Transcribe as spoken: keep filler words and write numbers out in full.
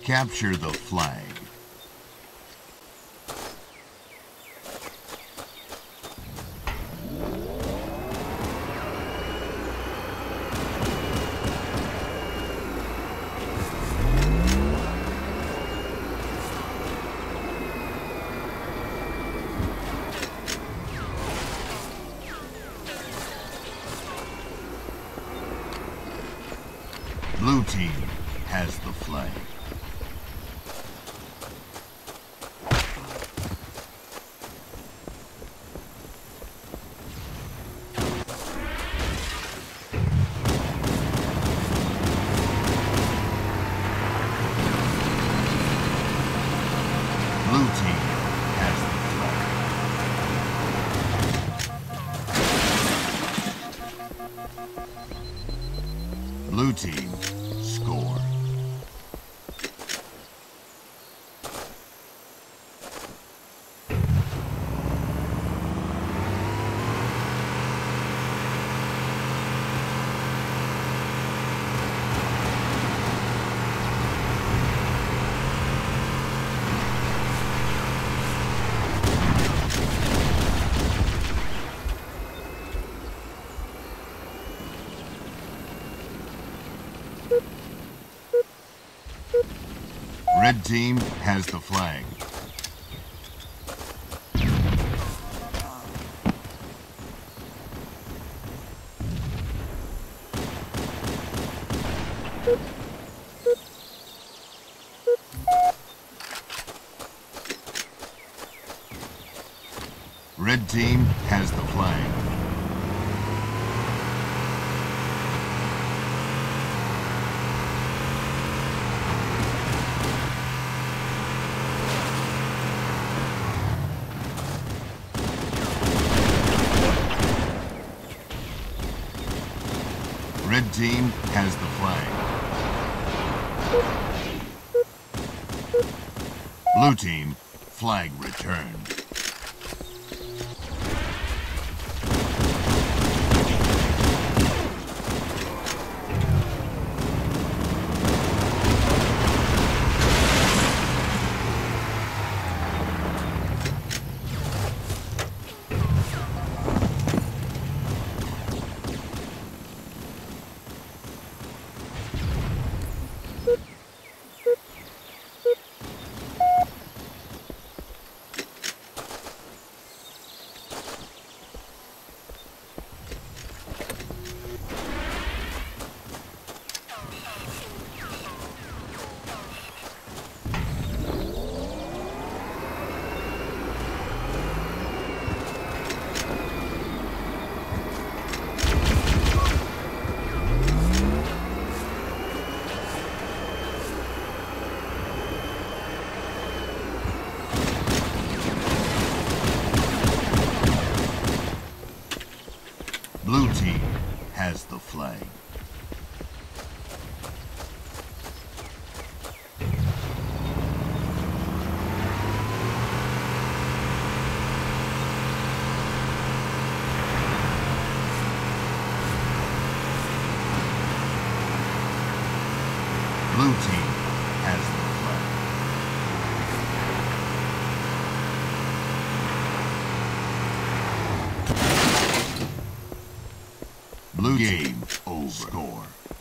Capture the flag. Blue team has the flag. Blue team has the flag. Blue team score. Red team has the flag. Red team has the flag. Red team has the flag. Blue team, flag returned. Blue team has the flag. Blue team has the flag. Blue game over. Score.